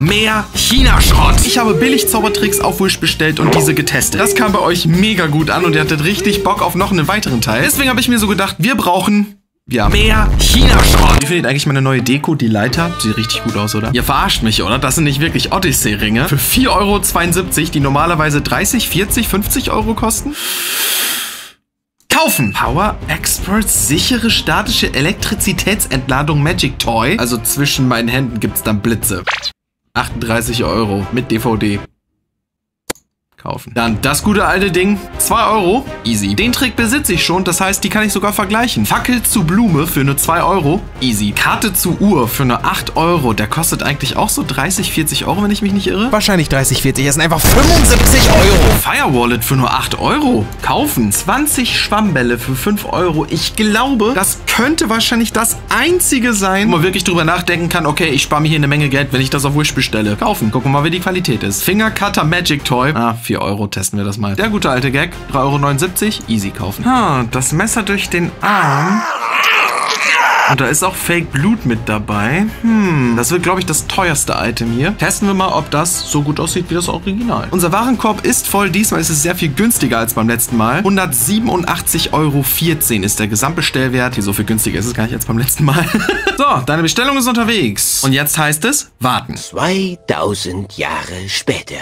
Mehr China-Schrott. Ich habe billig Zaubertricks auf Wish bestellt und diese getestet. Das kam bei euch mega gut an und ihr hattet richtig Bock auf noch einen weiteren Teil. Deswegen habe ich mir so gedacht, wir brauchen... ja, mehr China-Schrott. Wie findet eigentlich meine neue Deko, die Leiter? Sieht richtig gut aus, oder? Ihr verarscht mich, oder? Das sind nicht wirklich Odyssey-Ringe. Für 4,72 €, die normalerweise 30, 40, 50 € kosten. Kaufen! Power Experts sichere statische Elektrizitätsentladung Magic Toy. Also zwischen meinen Händen gibt es dann Blitze. 38 € mit DVD. Kaufen. Dann das gute alte Ding, 2 €, easy. Den Trick besitze ich schon, das heißt, die kann ich sogar vergleichen. Fackel zu Blume für nur 2 €, easy. Karte zu Uhr für nur 8 €, der kostet eigentlich auch so 30, 40 €, wenn ich mich nicht irre. Wahrscheinlich 30, 40, es sind einfach 75 €. Fire Wallet für nur 8 €, kaufen. 20 Schwammbälle für 5 €. Ich glaube, das könnte wahrscheinlich das einzige sein, wo man wirklich drüber nachdenken kann, okay, ich spare mir hier eine Menge Geld, wenn ich das auf Wish bestelle. Kaufen. Gucken wir mal, wie die Qualität ist. Fingercutter Magic Toy. 4 € testen wir das mal. Der gute alte Gag. 3,79 €. Easy kaufen. Das Messer durch den Arm. Und da ist auch Fake Blut mit dabei. Das wird, glaube ich, das teuerste Item hier. Testen wir mal, ob das so gut aussieht wie das Original. Unser Warenkorb ist voll. Diesmal ist es sehr viel günstiger als beim letzten Mal. 187,14 € ist der Gesamtbestellwert. Hier so viel günstiger ist es gar nicht als beim letzten Mal. So, deine Bestellung ist unterwegs. Und jetzt heißt es warten. 2000 Jahre später.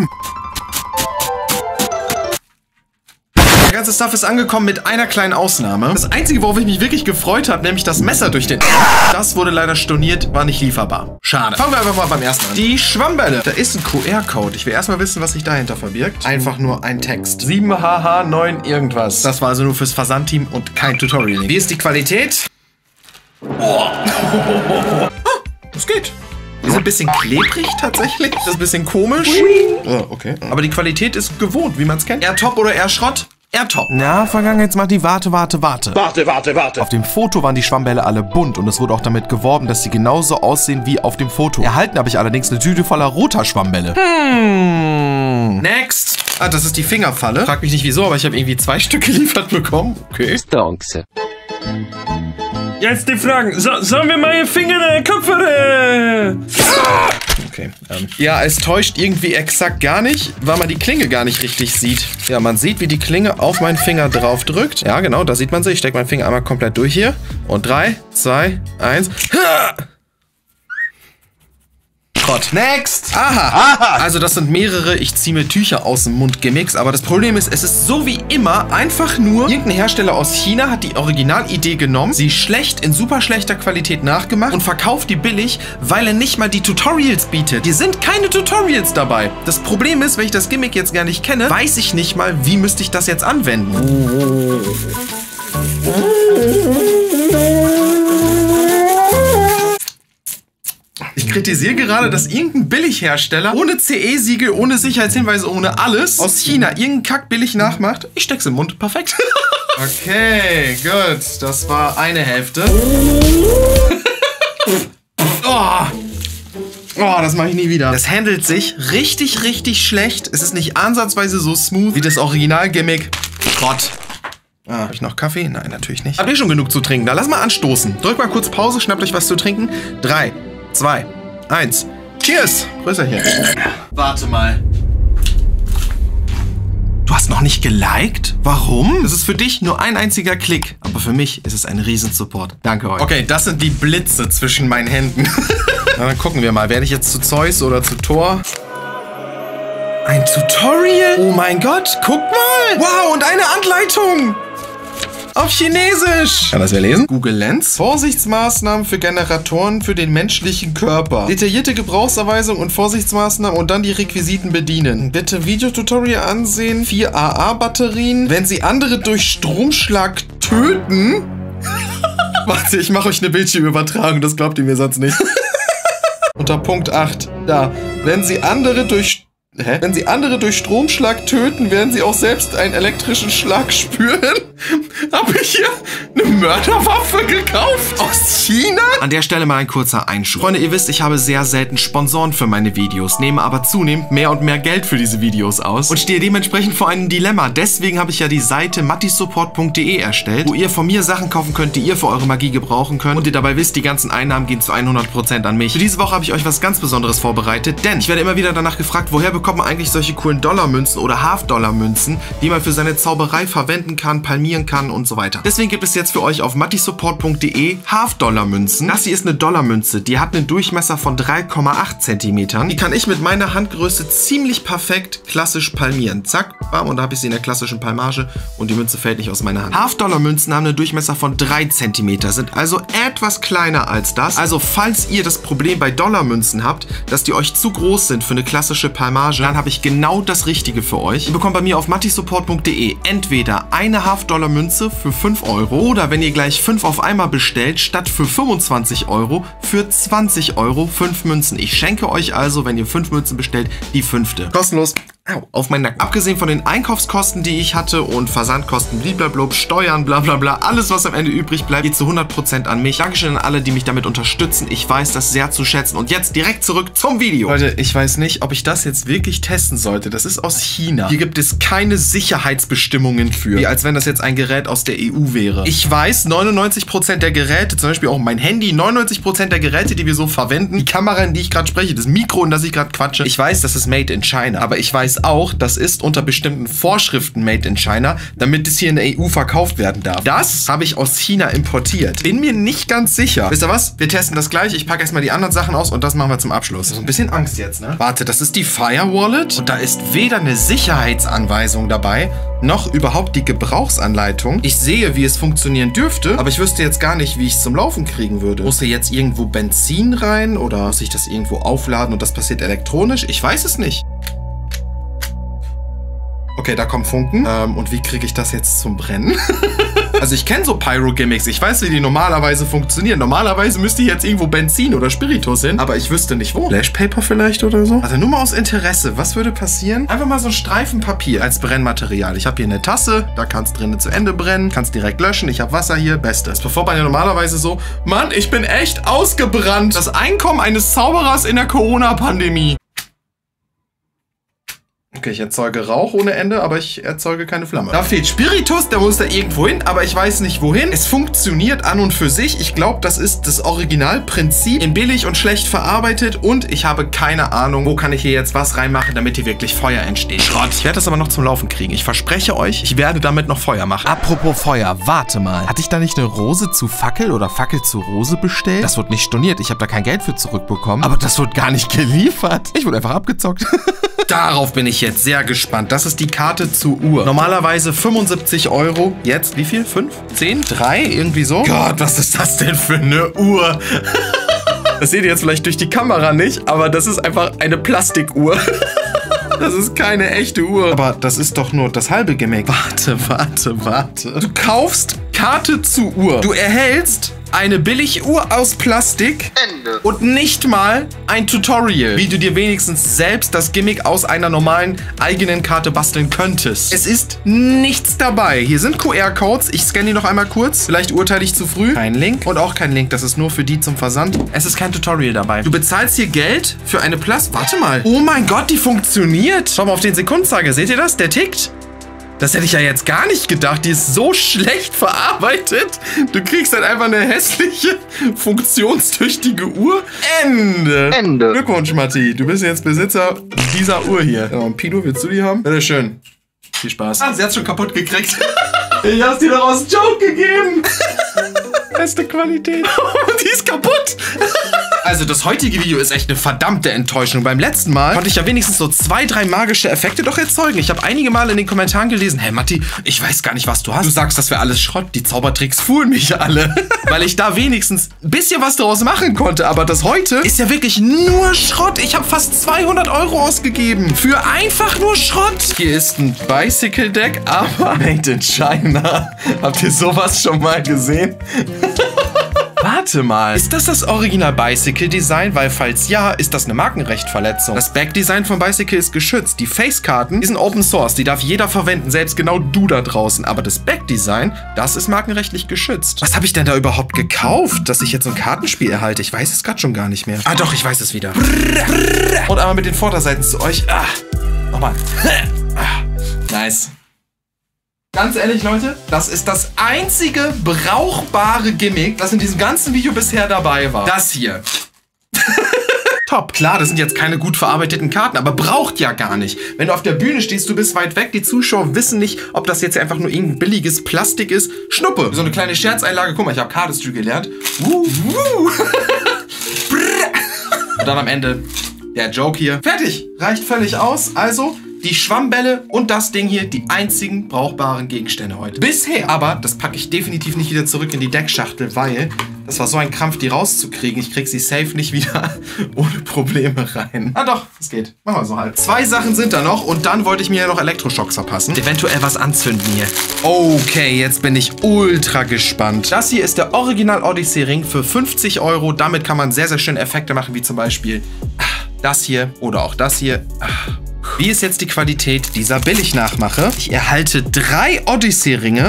Der ganze Stuff ist angekommen mit einer kleinen Ausnahme. Das Einzige, worauf ich mich wirklich gefreut habe, nämlich das Messer durch den... Das wurde leider storniert, war nicht lieferbar. Schade. Fangen wir einfach mal beim ersten an. Die Schwammbälle. Da ist ein QR-Code. Ich will erstmal wissen, was sich dahinter verbirgt. Einfach nur ein Text. 7HH9 irgendwas. Das war also nur fürs Versandteam und kein Tutorial. Wie ist die Qualität? Oh. Das geht. Die sind ein bisschen klebrig tatsächlich. Das ist ein bisschen komisch. Oh, okay. Aber die Qualität ist gewohnt, wie man es kennt. Eher top oder eher Schrott? Eher top. Na, Vergangenheitsmati, warte. Warte. Auf dem Foto waren die Schwammbälle alle bunt und es wurde auch damit geworben, dass sie genauso aussehen wie auf dem Foto. Erhalten habe ich allerdings eine Tüte voller roter Schwammbälle. Next. Das ist die Fingerfalle. Frag mich nicht wieso, aber ich habe irgendwie 2 Stück geliefert bekommen. Okay. Danke. Jetzt die Fragen. Sollen wir meine Finger in den Kopf? Okay. Ja, es täuscht irgendwie exakt gar nicht, weil man die Klinge gar nicht richtig sieht. Ja, man sieht, wie die Klinge auf meinen Finger drauf drückt. Ja, genau, da sieht man sie. Ich stecke meinen Finger einmal komplett durch hier. Und 3, 2, 1. Schrott. Next! Aha! Also das sind mehrere Ich ziehe mir Tücher aus dem Mund Gimmicks, aber das Problem ist, es ist so wie immer einfach nur irgendein Hersteller aus China hat die Originalidee genommen, sie schlecht in super schlechter Qualität nachgemacht und verkauft die billig, weil er nicht mal die Tutorials bietet. Hier sind keine Tutorials dabei. Das Problem ist, wenn ich das Gimmick jetzt gar nicht kenne, weiß ich nicht mal, wie müsste ich das jetzt anwenden. Ich kritisiere gerade, dass irgendein Billighersteller ohne CE-Siegel, ohne Sicherheitshinweise, ohne alles aus China irgendeinen Kack billig nachmacht. Ich steck's im Mund. Perfekt. Okay, gut. Das war eine Hälfte. Oh, das mache ich nie wieder. Das handelt sich richtig, richtig schlecht. Es ist nicht ansatzweise so smooth wie das Original-Gimmick. Gott. Hab ich noch Kaffee? Nein, natürlich nicht. Habt ihr schon genug zu trinken? Da lass mal anstoßen. Drückt mal kurz Pause, schnappt euch was zu trinken. 3, 2, 1. Cheers! Größerchen. Warte mal. Du hast noch nicht geliked? Warum? Das ist für dich nur ein einziger Klick. Aber für mich ist es ein Riesensupport. Danke euch. Okay, das sind die Blitze zwischen meinen Händen. Na, dann gucken wir mal. Werde ich jetzt zu Zeus oder zu Thor? Ein Tutorial? Oh mein Gott, guck mal! Wow, und eine Anleitung! Auf Chinesisch. Kann das wer lesen? Google Lens. Vorsichtsmaßnahmen für Generatoren für den menschlichen Körper. Detaillierte Gebrauchsanweisungen und Vorsichtsmaßnahmen und dann die Requisiten bedienen. Bitte Videotutorial ansehen. 4 AA-Batterien. Wenn Sie andere durch Stromschlag töten... Warte, ich mache euch eine Bildschirmübertragung. Das glaubt ihr mir sonst nicht. Unter Punkt 8. Da. Wenn Sie andere durch... Hä? Wenn sie andere durch Stromschlag töten, werden sie auch selbst einen elektrischen Schlag spüren. Habe ich hier eine Mörderwaffe gekauft? Aus China? An der Stelle mal ein kurzer Einschub. Freunde, ihr wisst, ich habe sehr selten Sponsoren für meine Videos, nehme aber zunehmend mehr und mehr Geld für diese Videos aus und stehe dementsprechend vor einem Dilemma. Deswegen habe ich ja die Seite mattisupport.de erstellt, wo ihr von mir Sachen kaufen könnt, die ihr für eure Magie gebrauchen könnt und ihr dabei wisst, die ganzen Einnahmen gehen zu 100% an mich. Für diese Woche habe ich euch was ganz Besonderes vorbereitet, denn ich werde immer wieder danach gefragt, woher bekommt man eigentlich solche coolen Dollarmünzen oder Half-Dollar-Münzen, die man für seine Zauberei verwenden kann, palmieren kann und so weiter. Deswegen gibt es jetzt für euch auf mattisupport.de Half-Dollar-Münzen. Das hier ist eine Dollarmünze, die hat einen Durchmesser von 3,8 cm. Die kann ich mit meiner Handgröße ziemlich perfekt klassisch palmieren. Zack, bam, und da habe ich sie in der klassischen Palmage und die Münze fällt nicht aus meiner Hand. Half-Dollar-Münzen haben einen Durchmesser von 3 cm, sind also etwas kleiner als das. Also falls ihr das Problem bei Dollarmünzen habt, dass die euch zu groß sind für eine klassische Palmage, dann habe ich genau das Richtige für euch. Ihr bekommt bei mir auf mattisupport.de entweder eine Half-Dollar-Münze für 5 € oder wenn ihr gleich 5 auf einmal bestellt, statt für 25 € für 20 € 5 Münzen. Ich schenke euch also, wenn ihr 5 Münzen bestellt, die 5. Kostenlos. Auf meinen Nacken. Abgesehen von den Einkaufskosten, die ich hatte und Versandkosten, blablabla, Steuern, blablabla, alles, was am Ende übrig bleibt, geht zu 100% an mich. Dankeschön an alle, die mich damit unterstützen. Ich weiß das sehr zu schätzen. Und jetzt direkt zurück zum Video. Leute, ich weiß nicht, ob ich das jetzt wirklich testen sollte. Das ist aus China. Hier gibt es keine Sicherheitsbestimmungen für. Wie als wenn das jetzt ein Gerät aus der EU wäre. Ich weiß, 99% der Geräte, zum Beispiel auch mein Handy, 99% der Geräte, die wir so verwenden, die Kamera, in die ich gerade spreche, das Mikro, in das ich gerade quatsche, ich weiß, das ist made in China. Aber ich weiß auch, das ist unter bestimmten Vorschriften made in China, damit es hier in der EU verkauft werden darf. Das habe ich aus China importiert. Bin mir nicht ganz sicher. Wisst ihr was? Wir testen das gleich. Ich packe erstmal die anderen Sachen aus und das machen wir zum Abschluss. So ein bisschen Angst jetzt, ne? Warte, das ist die Fire Wallet und da ist weder eine Sicherheitsanweisung dabei, noch überhaupt die Gebrauchsanleitung. Ich sehe, wie es funktionieren dürfte, aber ich wüsste jetzt gar nicht, wie ich es zum Laufen kriegen würde. Muss hier jetzt irgendwo Benzin rein oder muss ich das irgendwo aufladen und das passiert elektronisch? Ich weiß es nicht. Okay, da kommen Funken. Und wie kriege ich das jetzt zum Brennen? Also ich kenne so Pyro-Gimmicks. Ich weiß, wie die normalerweise funktionieren. Normalerweise müsste hier jetzt irgendwo Benzin oder Spiritus hin. Aber ich wüsste nicht wo. Flashpaper vielleicht oder so? Also nur mal aus Interesse. Was würde passieren? Einfach mal so ein Streifen Papier als Brennmaterial. Ich habe hier eine Tasse. Da kann es drinnen zu Ende brennen. Kannst direkt löschen. Ich habe Wasser hier. Bestes. Bevor man ja normalerweise so, Mann, ich bin echt ausgebrannt. Das Einkommen eines Zauberers in der Corona-Pandemie. Okay, ich erzeuge Rauch ohne Ende, aber ich erzeuge keine Flamme. Da fehlt Spiritus, der muss da irgendwo hin, aber ich weiß nicht wohin. Es funktioniert an und für sich. Ich glaube, das ist das Originalprinzip. In billig und schlecht verarbeitet und ich habe keine Ahnung, wo kann ich hier jetzt was reinmachen, damit hier wirklich Feuer entsteht. Schrott. Ich werde das aber noch zum Laufen kriegen. Ich verspreche euch, ich werde damit noch Feuer machen. Apropos Feuer, warte mal. Hatte ich da nicht eine Rose zu Fackel oder Fackel zu Rose bestellt? Das wird nicht storniert. Ich habe da kein Geld für zurückbekommen. Aber das wird gar nicht geliefert. Ich wurde einfach abgezockt. Darauf bin ich jetzt sehr gespannt. Das ist die Karte zur Uhr. Normalerweise 75 €. Jetzt wie viel? 5? 10? 3? Irgendwie so? Gott, was ist das denn für eine Uhr? Das seht ihr jetzt vielleicht durch die Kamera nicht, aber das ist einfach eine Plastikuhr. Das ist keine echte Uhr. Aber das ist doch nur das halbe Gimmick. Warte. Du kaufst Karte zur Uhr. Du erhältst eine Billiguhr aus Plastik. Ende. Und nicht mal ein Tutorial, wie du dir wenigstens selbst das Gimmick aus einer normalen eigenen Karte basteln könntest. Es ist nichts dabei. Hier sind QR-Codes. Ich scanne die noch einmal kurz. Vielleicht urteile ich zu früh. Kein Link. Und auch kein Link. Das ist nur für die zum Versand. Es ist kein Tutorial dabei. Du bezahlst hier Geld für eine Warte mal. Oh mein Gott, die funktioniert. Schau mal auf den Sekundenzeiger. Seht ihr das? Der tickt. Das hätte ich ja jetzt gar nicht gedacht. Die ist so schlecht verarbeitet. Du kriegst halt einfach eine hässliche, funktionstüchtige Uhr. Ende. Glückwunsch, Matti. Du bist jetzt Besitzer dieser Uhr hier. Ja, und Pino, willst du die haben? Bitte schön. Viel Spaß. Ah, sie hat's schon kaputt gekriegt. Ich hab's dir doch aus Joke gegeben. Beste Qualität. Die ist kaputt. Also das heutige Video ist echt eine verdammte Enttäuschung. Beim letzten Mal konnte ich ja wenigstens so 2, 3 magische Effekte doch erzeugen. Ich habe einige Mal in den Kommentaren gelesen, hey Matti, ich weiß gar nicht, was du hast. Du sagst, das wäre alles Schrott. Die Zaubertricks fuhren mich alle. Weil ich da wenigstens ein bisschen was daraus machen konnte. Aber das heute ist ja wirklich nur Schrott. Ich habe fast 200 € ausgegeben. Für einfach nur Schrott. Hier ist ein Bicycle Deck, aber made in China. Habt ihr sowas schon mal gesehen? Warte mal. Ist das Original Bicycle Design? Weil falls ja, ist das eine Markenrechtverletzung. Das Backdesign von Bicycle ist geschützt. Die Facekarten, die sind Open Source. Die darf jeder verwenden, selbst genau du da draußen. Aber das Backdesign, das ist markenrechtlich geschützt. Was habe ich denn da überhaupt gekauft, dass ich jetzt so ein Kartenspiel erhalte? Ich weiß es gerade schon gar nicht mehr. Ah doch, ich weiß es wieder. Und einmal mit den Vorderseiten zu euch. Ah, nochmal. Nice. Ganz ehrlich, Leute, das ist das einzige brauchbare Gimmick, das in diesem ganzen Video bisher dabei war. Das hier. Top. Klar, das sind jetzt keine gut verarbeiteten Karten, aber braucht ja gar nicht. Wenn du auf der Bühne stehst, du bist weit weg, die Zuschauer wissen nicht, ob das jetzt einfach nur irgendein billiges Plastik ist. Schnuppe. So eine kleine Scherzeinlage. Guck mal, ich habe Cardistry gelernt. Und dann am Ende der Joke hier. Fertig. Reicht völlig aus. Also die Schwammbälle und das Ding hier, die einzigen brauchbaren Gegenstände heute. Bisher. Aber das packe ich definitiv nicht wieder zurück in die Deckschachtel, weil das war so ein Krampf, die rauszukriegen. Ich krieg sie safe nicht wieder ohne Probleme rein. Ah doch, es geht. Machen wir so halt. 2 Sachen sind da noch und dann wollte ich mir ja noch Elektroschocks verpassen. Eventuell was anzünden hier. Okay, jetzt bin ich ultra gespannt. Das hier ist der Original Odyssey Ring für 50 €. Damit kann man sehr, sehr schön Effekte machen, wie zum Beispiel das hier oder auch das hier. Wie ist jetzt die Qualität dieser Billig-Nachmache? Ich erhalte 3 Odyssey-Ringe.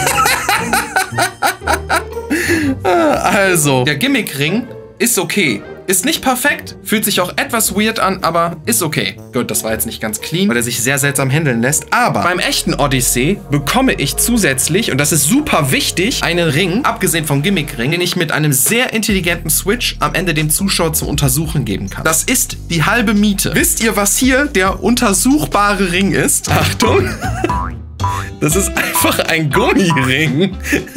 Also, der Gimmick-Ring ist okay. Ist nicht perfekt, fühlt sich auch etwas weird an, aber ist okay. Gut, das war jetzt nicht ganz clean, weil er sich sehr seltsam handeln lässt. Aber beim echten Odyssey bekomme ich zusätzlich, und das ist super wichtig, einen Ring, abgesehen vom Gimmick-Ring, den ich mit einem sehr intelligenten Switch am Ende dem Zuschauer zum Untersuchen geben kann. Das ist die halbe Miete. Wisst ihr, was hier der untersuchbare Ring ist? Achtung! Das ist einfach ein Gummiring.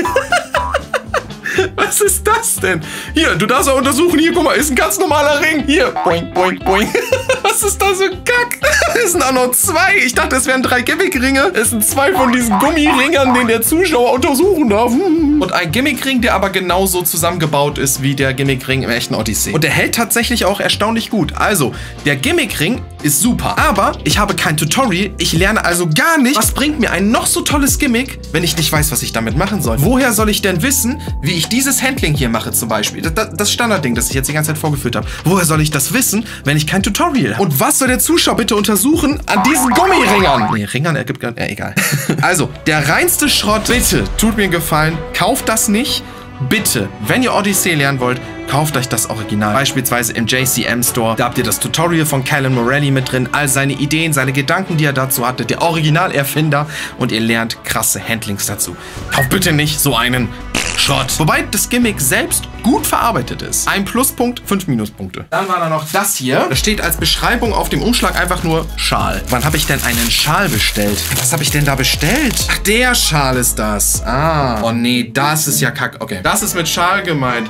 Was ist das denn? Hier, du darfst auch untersuchen. Hier, guck mal, ist ein ganz normaler Ring. Hier, boing, boing, boing. Was ist da so ein Kack? Es sind auch noch 2. Ich dachte, es wären 3 Gimmickringe. Es sind 2 von diesen Gummiringern, den der Zuschauer untersuchen darf. Und ein Gimmickring, der aber genauso zusammengebaut ist wie der Gimmickring im echten Odyssey. Und der hält tatsächlich auch erstaunlich gut. Also, der Gimmickring ist super. Aber ich habe kein Tutorial. Ich lerne also gar nicht, was bringt mir ein noch so tolles Gimmick, wenn ich nicht weiß, was ich damit machen soll. Woher soll ich denn wissen, wie ich dieses Handling hier mache zum Beispiel? Das Standardding, das ich jetzt die ganze Zeit vorgeführt habe. Woher soll ich das wissen, wenn ich kein Tutorial habe? Und was soll der Zuschauer bitte untersuchen an diesen Gummiringern? Nee, Ringern ergibt gar nicht. Egal. Also, der reinste Schrott. Bitte, tut mir einen Gefallen. Kauft das nicht. Bitte, wenn ihr Odyssey lernen wollt, kauft euch das Original. Beispielsweise im JCM Store. Da habt ihr das Tutorial von Callum Morelli mit drin. All seine Ideen, seine Gedanken, die er dazu hatte. Der Originalerfinder. Und ihr lernt krasse Handlings dazu. Kauft bitte nicht so einen Schrott. Wobei das Gimmick selbst gut verarbeitet ist. Ein Pluspunkt, 5 Minuspunkte. Dann war da noch das hier. Das steht als Beschreibung auf dem Umschlag einfach nur Schal. Wann habe ich denn einen Schal bestellt? Was habe ich denn da bestellt? Ach, der Schal ist das. Ah. Oh nee, das ist ja kack. Okay. Das ist mit Schal gemeint.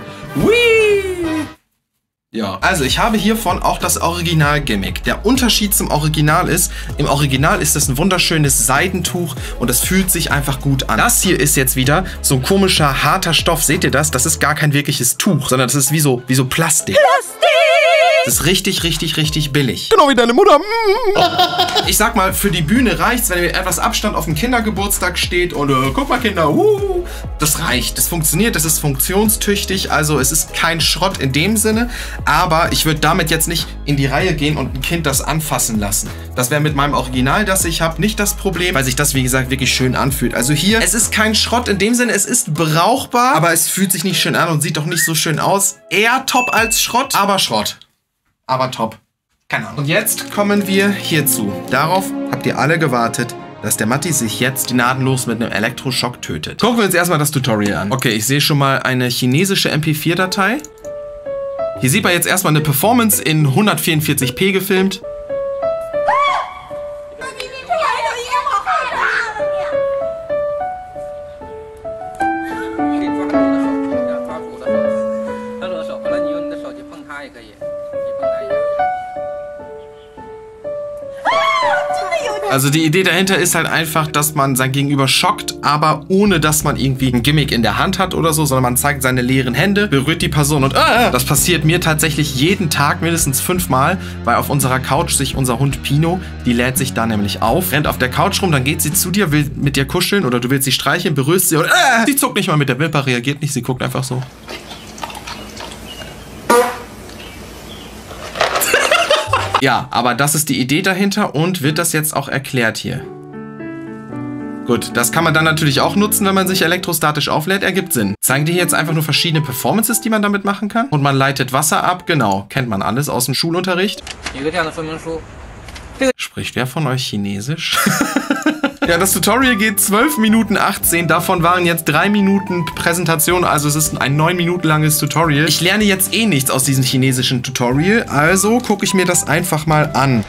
Whee! Ja, also ich habe hiervon auch das Original-Gimmick. Der Unterschied zum Original ist, im Original ist das ein wunderschönes Seidentuch und es fühlt sich einfach gut an. Das hier ist jetzt wieder so ein komischer, harter Stoff. Seht ihr das? Das ist gar kein wirkliches Tuch, sondern das ist wie so Plastik. Das ist richtig, richtig, richtig billig. Genau wie deine Mutter. Ich sag mal, für die Bühne reicht's, wenn ihr mit etwas Abstand auf dem Kindergeburtstag steht und guck mal, Kinder, das reicht. Das funktioniert, das ist funktionstüchtig, also es ist kein Schrott in dem Sinne, aber ich würde damit jetzt nicht in die Reihe gehen und ein Kind das anfassen lassen. Das wäre mit meinem Original, das ich habe, nicht das Problem, weil sich das, wie gesagt, wirklich schön anfühlt. Also hier, es ist kein Schrott in dem Sinne, es ist brauchbar, aber es fühlt sich nicht schön an und sieht doch nicht so schön aus. Eher top als Schrott, aber Schrott. Aber top. Keine Ahnung. Und jetzt kommen wir hierzu. Darauf habt ihr alle gewartet, dass der Matti sich jetzt gnadenlos mit einem Elektroschock tötet. Gucken wir uns erstmal das Tutorial an. Okay, ich sehe schon mal eine chinesische MP4-Datei. Hier sieht man jetzt erstmal eine Performance in 144p gefilmt. Also die Idee dahinter ist halt einfach, dass man sein Gegenüber schockt, aber ohne, dass man irgendwie ein Gimmick in der Hand hat oder so, sondern man zeigt seine leeren Hände, berührt die Person und das passiert mir tatsächlich jeden Tag mindestens 5-mal, weil auf unserer Couch sich unser Hund Pino, die lädt sich da nämlich auf, rennt auf der Couch rum, dann geht sie zu dir, will mit dir kuscheln oder du willst sie streicheln, berührst sie und sie zuckt nicht mal mit der Wimper, reagiert nicht, sie guckt einfach so. Ja, aber das ist die Idee dahinter und wird das jetzt auch erklärt hier. Gut, das kann man dann natürlich auch nutzen, wenn man sich elektrostatisch auflädt. Ergibt Sinn. Zeigen die hier jetzt einfach nur verschiedene Performances, die man damit machen kann? Und man leitet Wasser ab. Genau, kennt man alles aus dem Schulunterricht. Spricht wer von euch Chinesisch? Ja, das Tutorial geht 12 Minuten 18. Davon waren jetzt 3 Minuten Präsentation. Also es ist ein 9 Minuten langes Tutorial. Ich lerne jetzt eh nichts aus diesem chinesischen Tutorial. Also gucke ich mir das einfach mal an.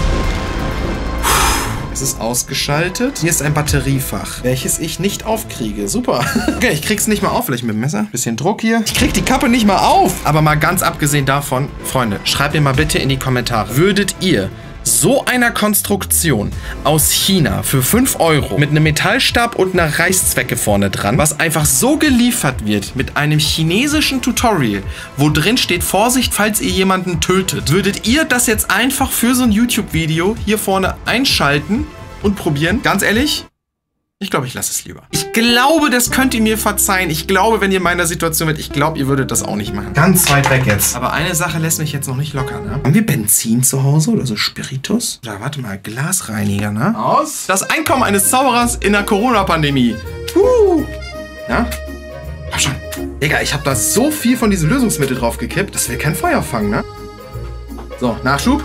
Es ist ausgeschaltet. Hier ist ein Batteriefach, welches ich nicht aufkriege. Super. Okay, ich krieg's nicht mal auf. Vielleicht mit dem Messer. Bisschen Druck hier. Ich krieg die Kappe nicht mal auf. Aber mal ganz abgesehen davon, Freunde, schreibt mir mal bitte in die Kommentare. Würdet ihr so einer Konstruktion aus China für 5 € mit einem Metallstab und einer Reißzwecke vorne dran, was einfach so geliefert wird mit einem chinesischen Tutorial, wo drin steht, Vorsicht, falls ihr jemanden tötet, würdet ihr das jetzt einfach für so ein YouTube-Video hier vorne einschalten und probieren? Ganz ehrlich? Ich glaube, ich lasse es lieber. Ich glaube, das könnt ihr mir verzeihen. Ich glaube, wenn ihr in meiner Situation wärt, ich glaube, ihr würdet das auch nicht machen. Ganz weit weg jetzt. Aber eine Sache lässt mich jetzt noch nicht locker, ne? Haben wir Benzin zu Hause oder so Spiritus? Oder warte mal, Glasreiniger, ne? Aus. Das Einkommen eines Zauberers in der Corona-Pandemie. Ja? Komm schon. Digga, ich habe da so viel von diesem Lösungsmittel drauf gekippt, das will kein Feuer fangen, ne? So, Nachschub.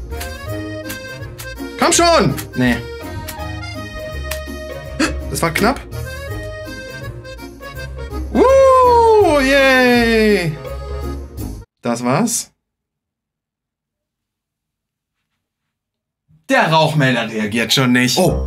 Komm schon! Nee. Das war knapp. Yay! Das war's. Der Rauchmelder reagiert schon nicht. Oh.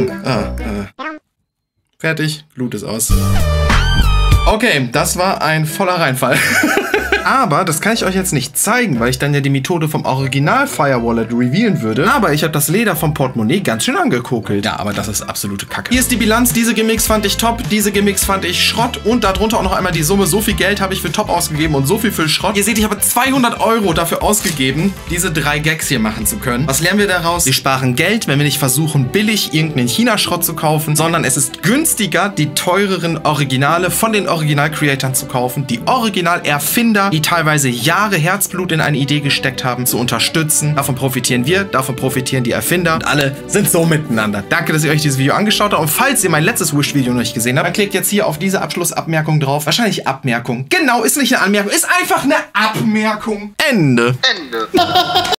Fertig. Blut ist aus. Okay, das war ein voller Reinfall. Aber das kann ich euch jetzt nicht zeigen, weil ich dann ja die Methode vom Original Fire Wallet revealen würde. Aber ich habe das Leder vom Portemonnaie ganz schön angekokelt. Ja, aber das ist absolute Kacke. Hier ist die Bilanz. Diese Gimmicks fand ich top, diese Gimmicks fand ich Schrott. Und darunter auch noch einmal die Summe. So viel Geld habe ich für top ausgegeben und so viel für Schrott. Ihr seht, ich habe 200 € dafür ausgegeben, diese 3 Gags hier machen zu können. Was lernen wir daraus? Wir sparen Geld, wenn wir nicht versuchen, billig irgendeinen China-Schrott zu kaufen, sondern es ist günstiger, die teureren Originale von den Original-Creatoren zu kaufen, die Original-Erfinder, die teilweise Jahre Herzblut in eine Idee gesteckt haben, zu unterstützen. Davon profitieren wir, davon profitieren die Erfinder und alle sind so miteinander. Danke, dass ihr euch dieses Video angeschaut habt und falls ihr mein letztes Wish-Video noch nicht gesehen habt, dann klickt jetzt hier auf diese Abschlussabmerkung drauf. Wahrscheinlich Abmerkung. Genau, ist nicht eine Anmerkung, ist einfach eine Abmerkung. Ende.